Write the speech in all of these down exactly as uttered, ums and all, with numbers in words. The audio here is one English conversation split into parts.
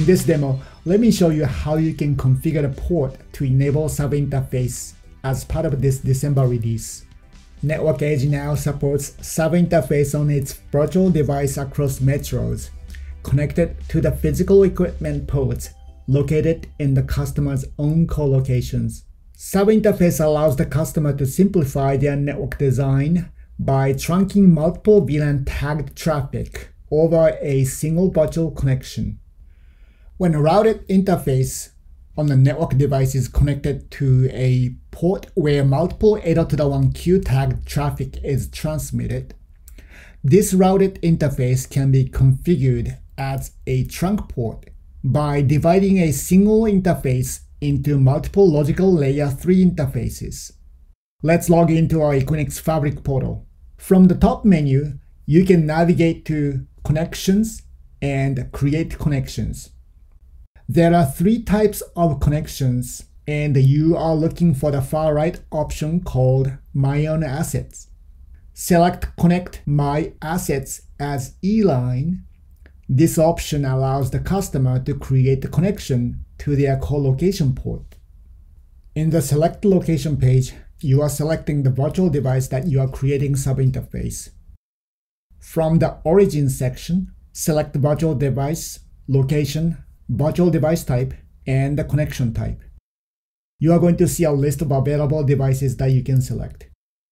this demo, let me show you how you can configure a port to enable sub-interface as part of this December release. Network Edge now supports sub-interface on its virtual device across metros, connected to the physical equipment ports located in the customer's own co-locations. Sub-interface allows the customer to simplify their network design by trunking multiple V LAN tagged traffic over a single virtual connection. When a routed interface on the network device is connected to a port where multiple eight to the one Q tagged traffic is transmitted, this routed interface can be configured as a trunk port by dividing a single interface into multiple logical layer three interfaces. Let's log into our Equinix Fabric portal. From the top menu, you can navigate to Connections and Create Connections. There are three types of connections, and you are looking for the far right option called My Own Assets. Select Connect My Assets as E-line. This option allows the customer to create the connection to their co-location port. In the Select Location page, you are selecting the virtual device that you are creating sub-interface. From the Origin section, select the virtual device, location, virtual device type, and the connection type. You are going to see a list of available devices that you can select.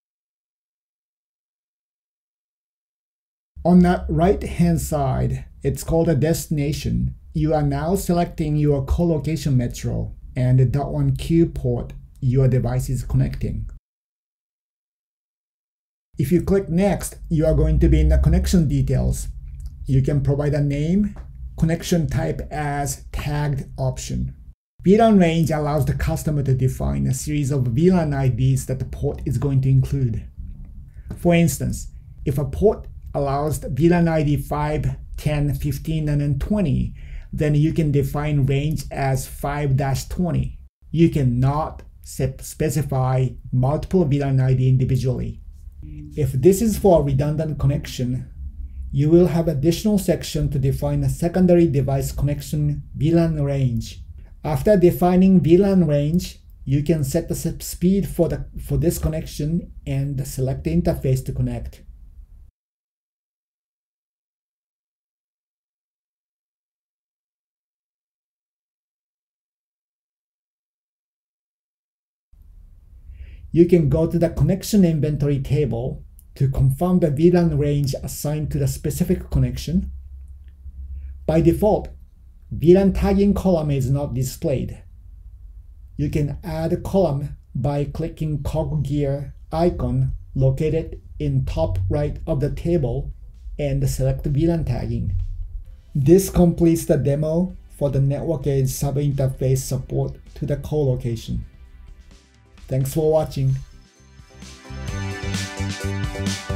On the right-hand side, it's called a destination. You are now selecting your co-location metro and the dot one Q port your device is connecting. If you click Next, you are going to be in the connection details. You can provide a name, connection type as tagged option. V LAN range allows the customer to define a series of V LAN I Ds that the port is going to include. For instance, if a port allows the V LAN I D five, ten, fifteen, and then twenty, then you can define range as five dash twenty. You cannot specify multiple V LAN I D individually. If this is for a redundant connection, you will have additional section to define a secondary device connection V LAN range. After defining V LAN range, you can set the speed for, the, for this connection and select the interface to connect. You can go to the connection inventory table to confirm the V LAN range assigned to the specific connection. By default, V LAN tagging column is not displayed. You can add a column by clicking cog gear icon located in top right of the table and select V LAN tagging. This completes the demo for the Network Edge sub-interface support to the co-location. Thanks for watching.